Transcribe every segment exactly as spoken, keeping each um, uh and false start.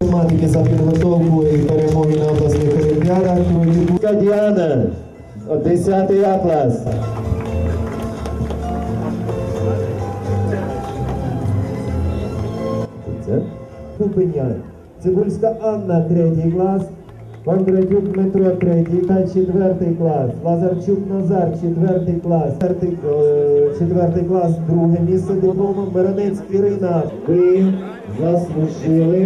Матики за підготовку і перемоги на обласних олімпіадах. Діана, десятий А клас. Купеня. Цибульська Анна, третій клас. Кондратюк Дмитро, третій та четвертий клас. Лазарчук Назар, четвертий клас. Четвертий, е, четвертий клас, друге місце дипломом. Миронець Ірина. Ви заслужили.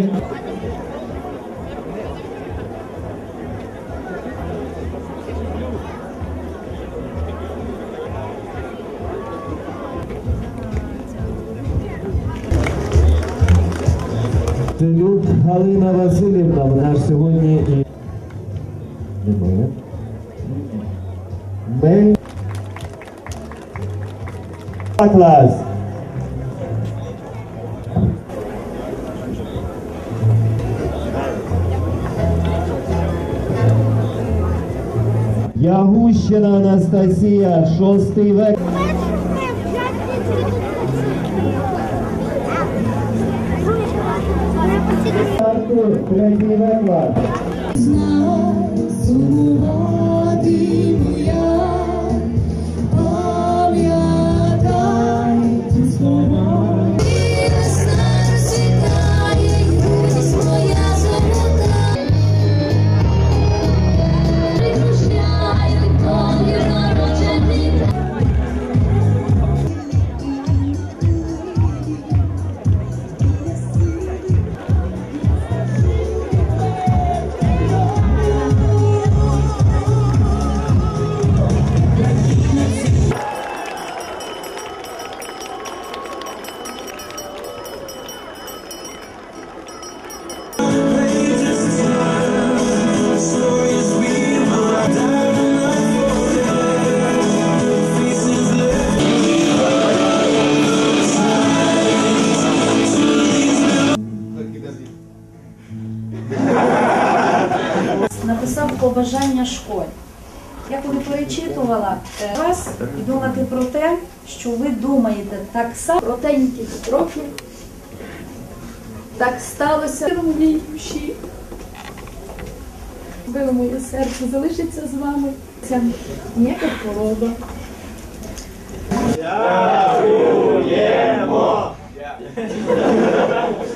Целюк Галина Васильівна, вона ж сьогодні і... Немає. Мель... Клас. Ягущина Анастасія, шостий век. Артур, третій век. Написав побажання школі. Я коли перечитувала вас і думати про те, що ви думаєте так само, про тенькі років, так сталося в моїй душі. Било моє серце, залишиться з вами. Ця ніяка хвороба. Дякуємо!